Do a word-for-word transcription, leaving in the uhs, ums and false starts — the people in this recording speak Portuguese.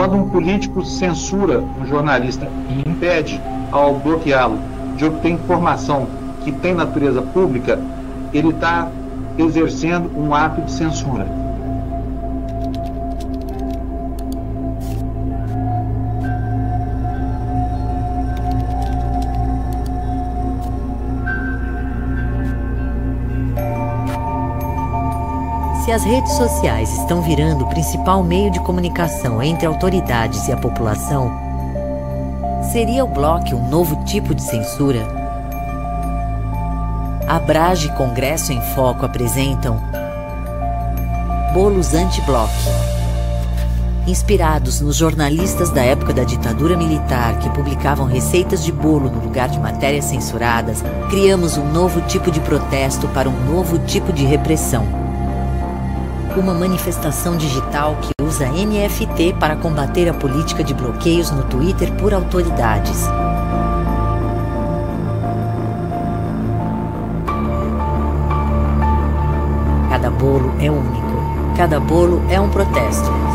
Quando um político censura um jornalista e impede, ao bloqueá-lo, de obter informação que tem natureza pública, ele está exercendo um ato de censura. Se as redes sociais estão virando o principal meio de comunicação entre autoridades e a população, seria o bloco um novo tipo de censura? Abrage e Congresso em Foco apresentam Bolos Anti-Block. Inspirados nos jornalistas da época da ditadura militar que publicavam receitas de bolo no lugar de matérias censuradas, criamos um novo tipo de protesto para um novo tipo de repressão. Uma manifestação digital que usa N F T para combater a política de bloqueios no Twitter por autoridades. Cada bolo é único. Cada bolo é um protesto.